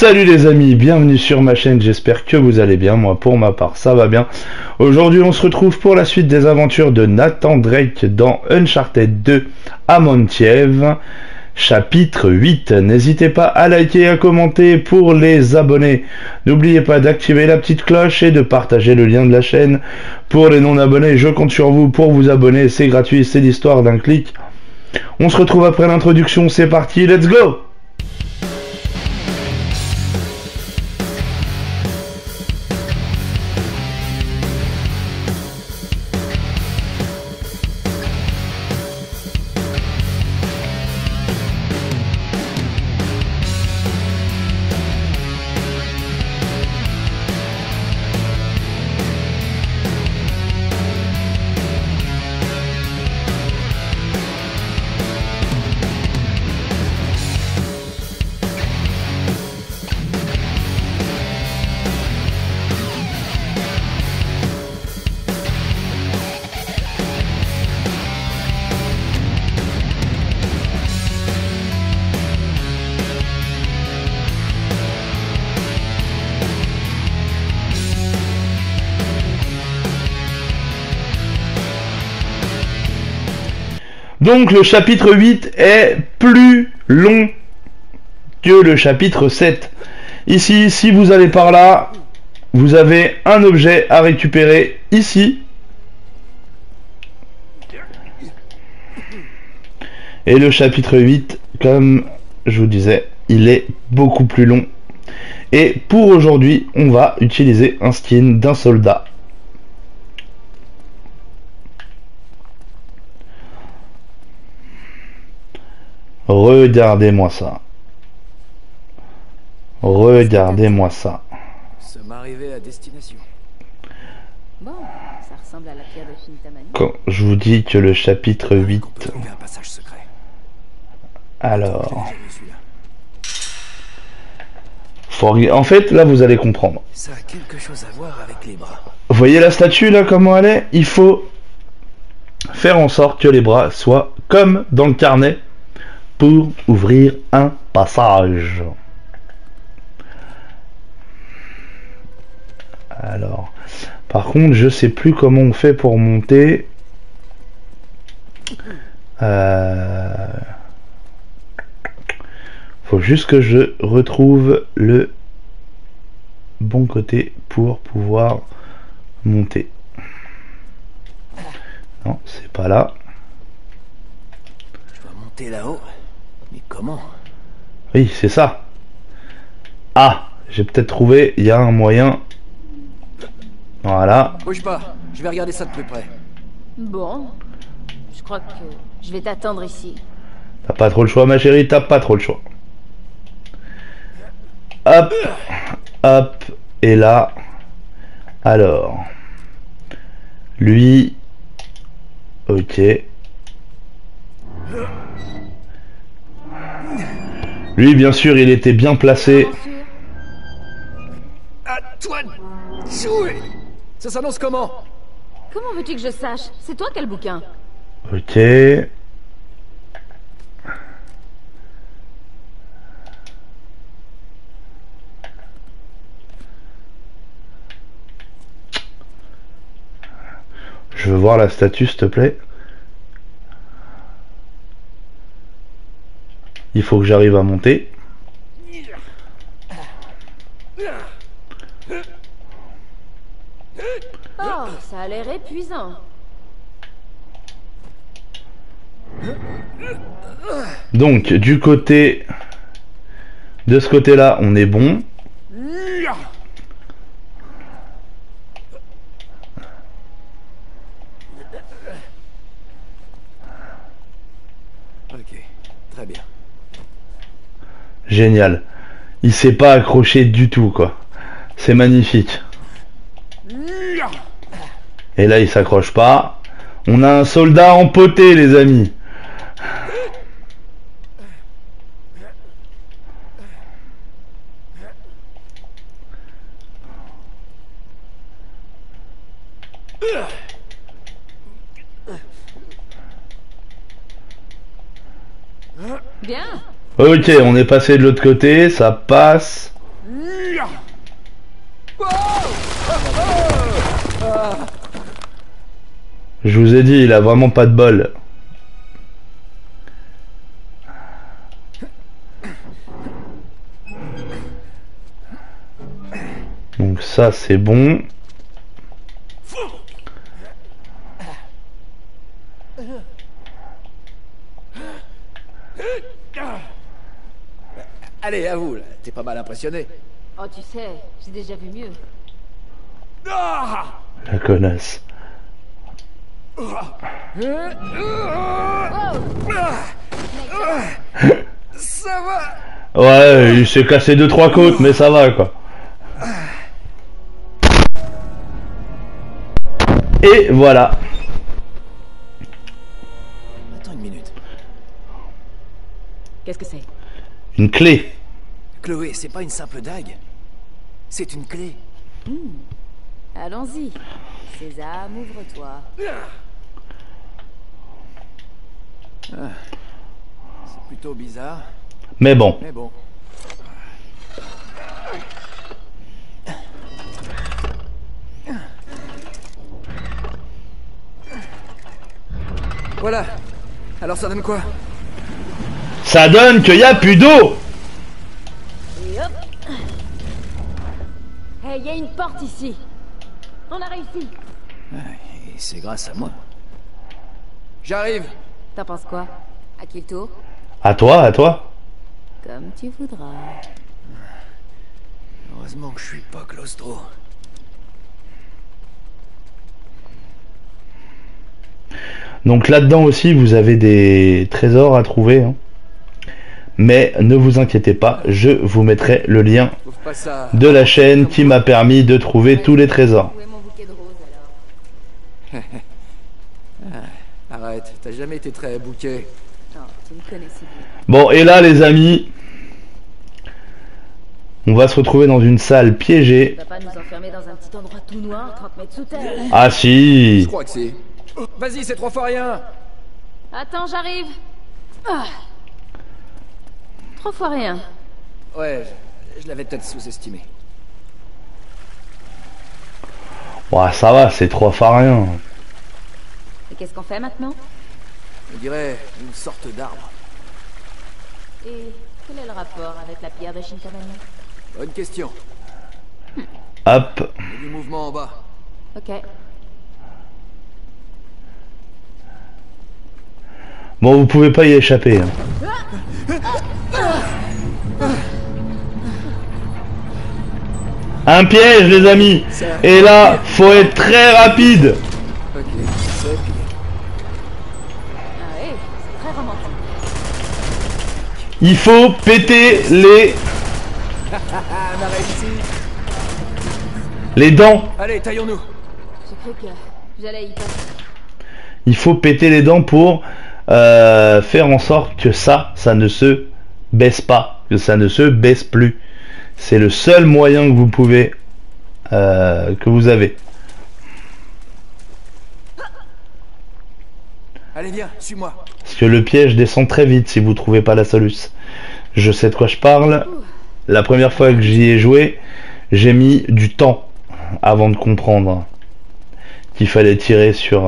Salut les amis, bienvenue sur ma chaîne, j'espère que vous allez bien, moi pour ma part ça va bien. Aujourd'hui on se retrouve pour la suite des aventures de Nathan Drake dans Uncharted 2 Amontiev, chapitre 8. N'hésitez pas à liker et à commenter pour les abonnés. N'oubliez pas d'activer la petite cloche et de partager le lien de la chaîne. Pour les non abonnés, je compte sur vous pour vous abonner, c'est gratuit, c'est l'histoire d'un clic. On se retrouve après l'introduction, c'est parti, let's go! Donc le chapitre 8 est plus long que le chapitre 7. Ici, si vous allez par là, vous avez un objet à récupérer ici. Et le chapitre 8, comme je vous disais, il est beaucoup plus long. Et pour aujourd'hui, on va utiliser un skin d'un soldat. Regardez-moi ça. Regardez-moi ça. Sommes arrivés à destination. Bon, ça ressemble à la pierre de Shintamani. Quand je vous dis que le chapitre 8... On peut trouver un passage secret. Alors... J'ai vu là. En fait, là, vous allez comprendre. Ça a quelque chose à voir avec les bras. Vous voyez la statue, là, comment elle est? Il faut faire en sorte que les bras soient comme dans le carnet pour ouvrir un passage. Alors, par contre, je sais plus comment on fait pour monter. Faut juste que je retrouve le bon côté pour pouvoir monter. Non, c'est pas là. Je dois monter là-haut. Mais comment? Oui, c'est ça. Ah, j'ai peut-être trouvé, il y a un moyen. Voilà. Bouge pas, je vais regarder ça de plus près. Bon, je crois que je vais t'attendre ici. T'as pas trop le choix, ma chérie, t'as pas trop le choix. Hop, hop, et là, alors, lui, ok. Lui, bien sûr, il était bien placé. À toi de jouer. Ça s'annonce comment? Comment veux-tu que je sache? C'est toi qui as le bouquin. Ok. Je veux voir la statue, s'il te plaît. Il faut que j'arrive à monter. Oh, ça a l'air épuisant. Donc, du côté... De ce côté-là, on est bon. Ok, très bien. Génial. Il s'est pas accroché du tout, quoi. C'est magnifique. Et là, il s'accroche pas. On a un soldat empoté, les amis. Bien. Ok, on est passé de l'autre côté, ça passe. Je vous ai dit, il a vraiment pas de bol. Donc ça c'est bon. Allez, à vous, là. T'es pas mal impressionné. Oh, tu sais, j'ai déjà vu mieux. La connasse. Ça va. Ouais, il s'est cassé 2-3 côtes, mais ça va quoi. Et voilà. Attends une minute. Qu'est-ce que c'est? Une clé. Chloé, c'est pas une simple dague. C'est une clé. Allons-y. Sésame, ouvre-toi. C'est plutôt bizarre, Mais bon. mais bon. Voilà. Alors ça donne quoi? Ça donne qu'il y a plus d'eau. Et hop. Hey, il y a une porte ici. On a réussi. Et c'est grâce à moi. J'arrive. T'en penses quoi? À qui le tour? À toi, à toi. Comme tu voudras. Heureusement que je suis pas claustro. Donc là-dedans aussi, vous avez des trésors à trouver. Hein. Mais ne vous inquiétez pas, je vous mettrai le lien Ouvre pas ça. de la chaîne qui m'a permis de trouver tous les trésors. Où est mon bouquet de roses alors? Arrête, t'as jamais été très bouquet. Non, tu me connais si bien. Bon, et là les amis, on va se retrouver dans une salle piégée. Tu vas pas nous enfermer dans un petit endroit tout noir, 30 mètres sous terre. Ah si. Je crois que c'est... Vas-y, c'est 3 fois rien. Attends, j'arrive. Ah. 3 fois rien. Ouais, je l'avais peut-être sous-estimé. Ouais, ça va, c'est 3 fois rien. Et qu'est-ce qu'on fait maintenant? On dirait une sorte d'arbre. Et quel est le rapport avec la pierre de Shinkamani? Bonne question. Hop. Il y a du mouvement en bas. Ok. Bon, vous pouvez pas y échapper. Hein. Un piège les amis. Et là, faut être très rapide. Ok, c'est puis... Ah oui, c'est très romantique. Il faut péter Ah, on a réussi. les dents. Allez, taillons-nous. J'ai cru que j'allais y passer. Il faut péter les dents pour faire en sorte que ça ne se baisse pas, que ça ne se baisse plus. C'est le seul moyen que vous pouvez, que vous avez. Allez, viens, suis-moi. Parce que le piège descend très vite si vous trouvez pas la soluce. Je sais de quoi je parle. La première fois que j'y ai joué, j'ai mis du temps avant de comprendre qu'il fallait tirer sur...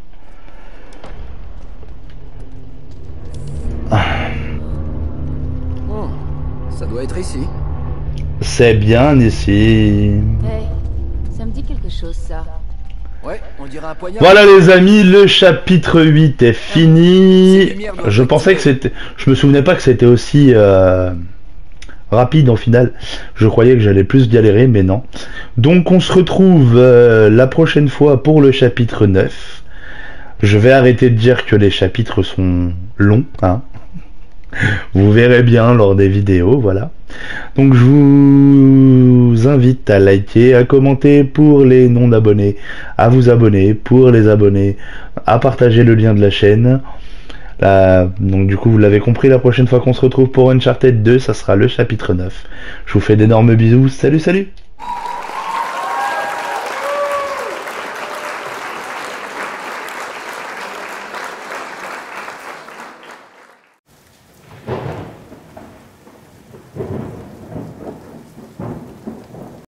Oh, ça doit être ici. C'est bien ici. Hey, ça me dit quelque chose ça. Ouais, on dirait un poignard. Voilà les amis, le chapitre 8 est fini. Je pensais que c'était... Je me souvenais pas que c'était aussi rapide en finale. Je croyais que j'allais plus galérer, mais non. Donc on se retrouve la prochaine fois pour le chapitre 9. Je vais arrêter de dire que les chapitres sont longs, hein. Vous verrez bien lors des vidéos, voilà. Donc je vous invite à liker, à commenter pour les non-abonnés, à vous abonner pour les abonnés, à partager le lien de la chaîne. Donc du coup vous l'avez compris, la prochaine fois qu'on se retrouve pour Uncharted 2, ça sera le chapitre 9. Je vous fais d'énormes bisous, salut salut!